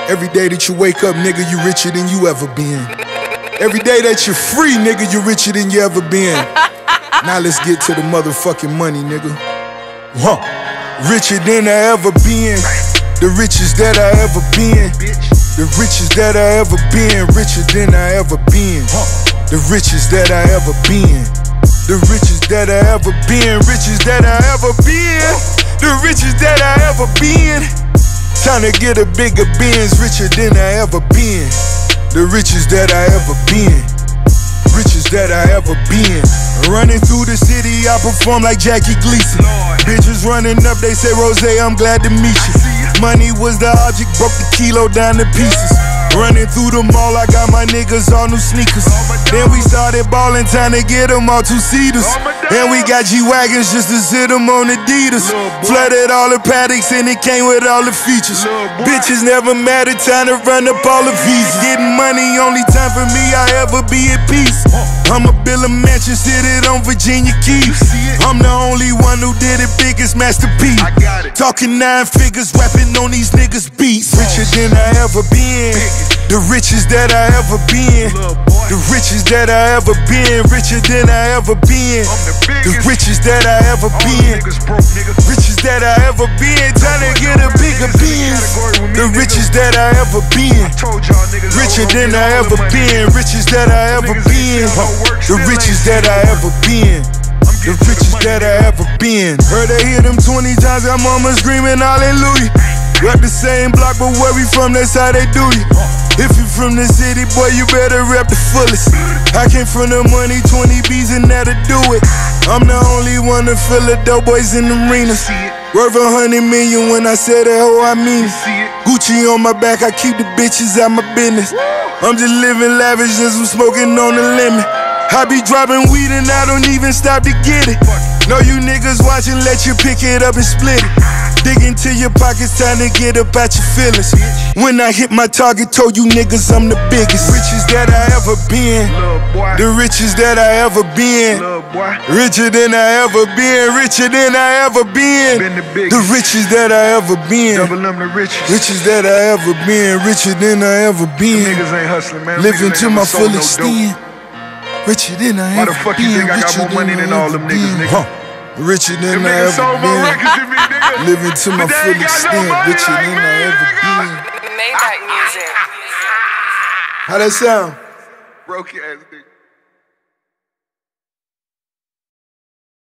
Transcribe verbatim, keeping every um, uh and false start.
Every day that you wake up, nigga, you richer than you ever been. Every day that you're free, nigga, you richer than you ever been. Now let's get to the motherfucking money, nigga. Huh. Richer than I ever been. The richest that I ever been. The richest that I ever been. Richer than I ever been. The richest that I ever been. The richest that I ever been. Richest that I ever been. The richest that I ever been. Time to get a bigger Benz. Richer than I ever been. The richest that I ever been. Richest that I ever been. Running through the city, I perform like Jackie Gleason. Lord. Bitches running up, they say, Rose, I'm glad to meet you. you. Money was the object, broke the kilo down to pieces. Running through the mall, I got my niggas all new sneakers. Then we started ballin', time to get them all two-seaters. And we got G-Wagons just to sit them on Adidas. Flooded all the paddocks and it came with all the features. Bitches never mattered, time to run up all the visas. Getting money, only time for me, I ever be at peace. I'm a bill of mansion, sitting on Virginia Keys. I'm the only one who did it biggest, Master P. Talking nine figures, rapping on these niggas beats. Richer than I ever been. The richest that I ever been. The richest that I ever been. Richer than I ever been. The richest that I ever been. Richest that I ever been. Trying to get a bigger Benz. The richest that I ever been. Richer than I ever been. Richest that I ever been. The richest that I ever been. The richest that I ever been. Heard I hear them twenty times, got mama screaming hallelujah. Rap the same block, but where we from, that's how they do you. If you from the city, boy, you better rap the fullest. I came from the money, twenty B's and that'll do it. I'm the only one to fill the dope boys in the arenas. Worth a hundred million when I say that, oh, I mean it. Gucci on my back, I keep the bitches out my business. I'm just living lavish, just I'm smoking on the limit. I be dropping weed and I don't even stop to get it. Know you niggas watching, let you pick it up and split it. Dig into your pockets, time to get up at your feelings. When I hit my target, told you niggas I'm the biggest. Richest that I ever been. The richest that I ever been. Richer than I ever been. Richer than I ever been. The richest that I ever been. Richest that I ever been. Richer than I ever been. Living to my full extent. Richer than I ever been. Why the fuck you think I got more money than all them niggas, nigga? Richer than I ever been. Living to my full extent. Richer than I ever been. Maybach music. How that sound? Broke your ass nigga.